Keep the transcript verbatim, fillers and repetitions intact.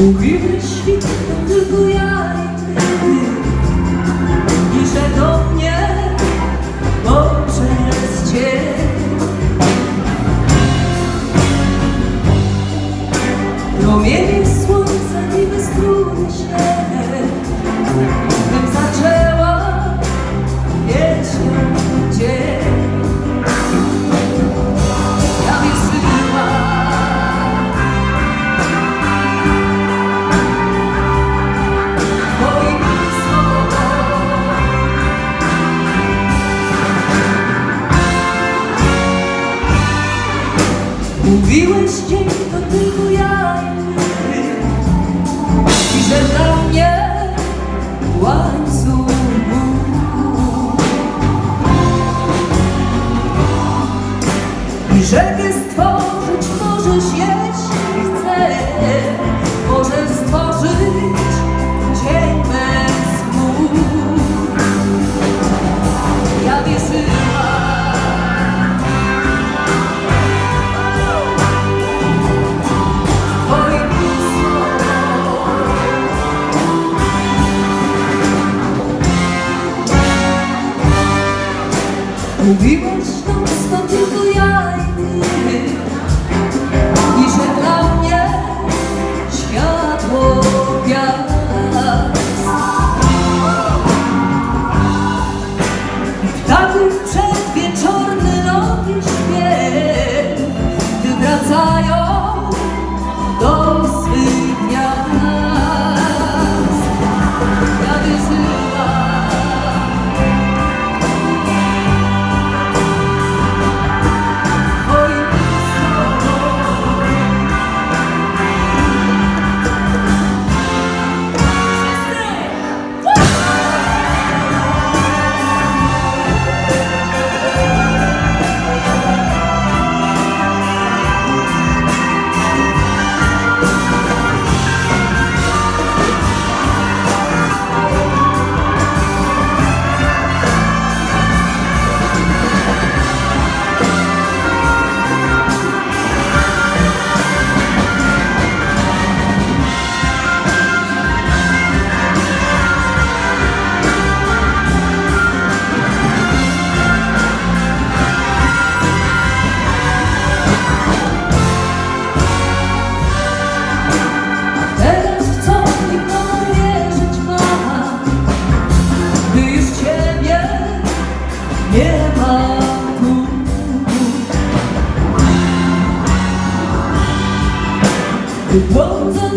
Mówiłeś świt, to tylko ja i ty, i że do mnie poprzez cię promienie słońca niby struny się, bym zaczęła wieczny dzień. Ja wierzyła twoim słowom. Mówiłeś dzień to tylko ja i ty, i że dla mnie łańcuch i że ty stworzyć możesz, jeśli chcesz, możesz stworzyć dzień bez chmur. Ja wierzyłam twoim słowom. Mówiłeś to, to tylko ja i ty, i że dla mnie światło gwiazd. Ptaków przedwieczorny lot i śpiew, gdy wracają do swych gniazd. Ja wierzyłam nie ma tu. Błądzę